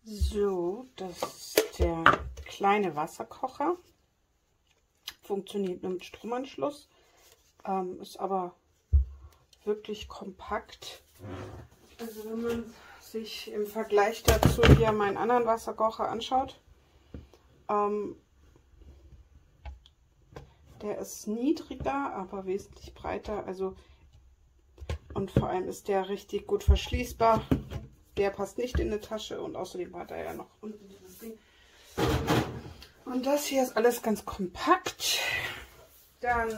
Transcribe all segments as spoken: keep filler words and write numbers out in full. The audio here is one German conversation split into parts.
So, das ist der kleine Wasserkocher. Funktioniert nur mit Stromanschluss. Ähm, ist aber wirklich kompakt. Also wenn man sich im Vergleich dazu hier meinen anderen Wasserkocher anschaut, ähm, der ist niedriger, aber wesentlich breiter. Also und vor allem ist der richtig gut verschließbar. Der passt nicht in eine Tasche und außerdem hat er ja noch unten dieses Ding. Und das hier ist alles ganz kompakt. Dann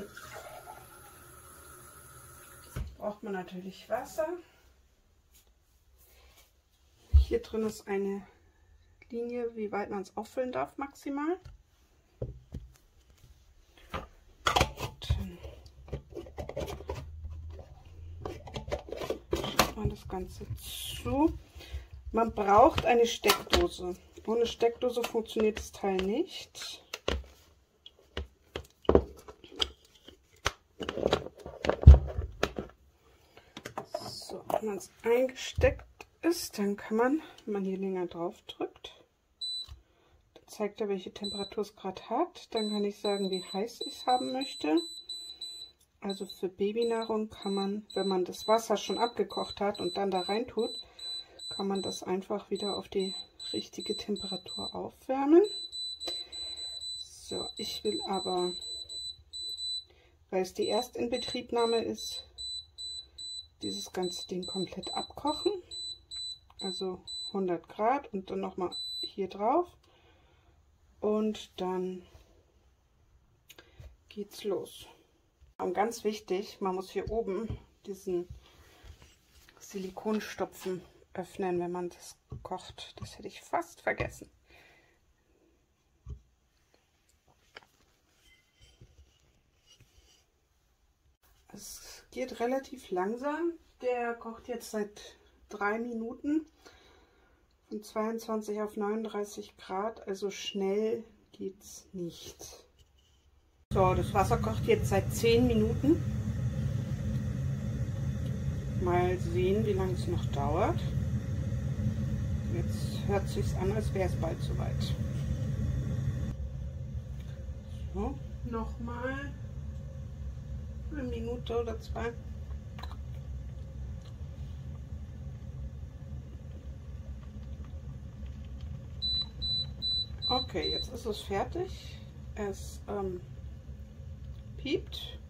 braucht man natürlich Wasser. Hier drin ist eine Linie, wie weit man es auffüllen darf, maximal. Dann schiebt man das Ganze zu. Man braucht eine Steckdose. Ohne Steckdose funktioniert das Teil nicht. So, wenn man es eingesteckt ist, dann kann man, wenn man hier länger drauf drückt, dann zeigt er, welche Temperatur es gerade hat. Dann kann ich sagen, wie heiß ich es haben möchte. Also für Babynahrung kann man, wenn man das Wasser schon abgekocht hat und dann da rein tut, kann man das einfach wieder auf die richtige Temperatur aufwärmen. So, ich will aber, weil es die Erstinbetriebnahme ist, dieses ganze Ding komplett abkochen. Also hundert Grad und dann nochmal hier drauf. Und dann geht's los. Und ganz wichtig, man muss hier oben diesen Silikonstopfen öffnen, wenn man das kocht. Das hätte ich fast vergessen. Es geht relativ langsam. Der kocht jetzt seit drei Minuten von zweiundzwanzig auf neununddreißig Grad. Also schnell geht's nicht. So, das Wasser kocht jetzt seit zehn Minuten. Mal sehen, wie lange es noch dauert. Jetzt hört es sich an, als wäre es bald soweit. So, nochmal eine Minute oder zwei. Okay, jetzt ist es fertig. Es ähm, piept.